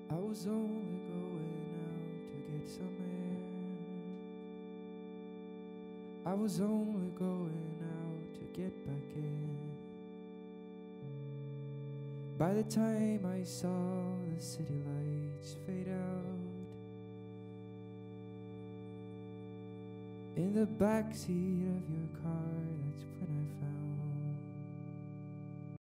I was only going out to get some air. I was only going out to get back in. By the time I saw the city lights fade out, in the backseat of your car, that's when I found